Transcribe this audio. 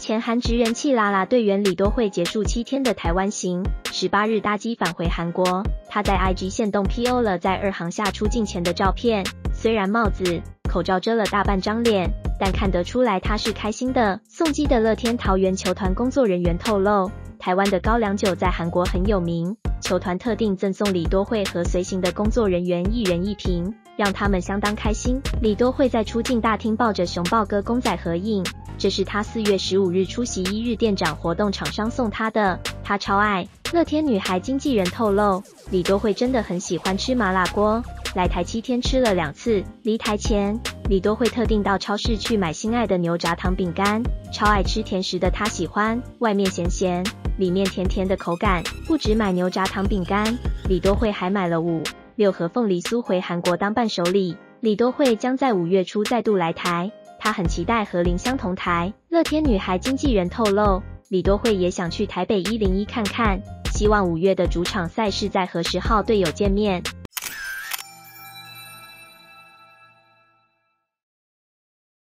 前韩职人气啦啦队员李多慧结束7天的台湾行，18日搭机返回韩国。她在 IG 限动 PO 了在2航下出境前的照片，虽然帽子、口罩遮了大半张脸，但看得出来她是开心的。送机的乐天桃园球团工作人员透露，台湾的高粱酒在韩国很有名，球团特定赠送李多慧和随行的工作人员1人1瓶，让他们相当开心。李多慧在出境大厅抱着熊抱哥公仔合影，这是他4月15日出席1日店长活动厂商送他的，他超爱。乐天女孩经纪人透露，李多慧真的很喜欢吃麻辣锅，来台7天吃了2次。离台前，李多慧特定到超市去买心爱的牛轧糖饼干，超爱吃甜食的她喜欢，外面咸咸，里面甜甜的口感。不止买牛轧糖饼干，李多慧还买了5、6盒凤梨酥回韩国当伴手礼。李多慧将在5月初再度来台，她很期待和林湘同台。乐天女孩经纪人透露，李多慧也想去台北101看看，希望5月的主场赛事在和10号队友见面。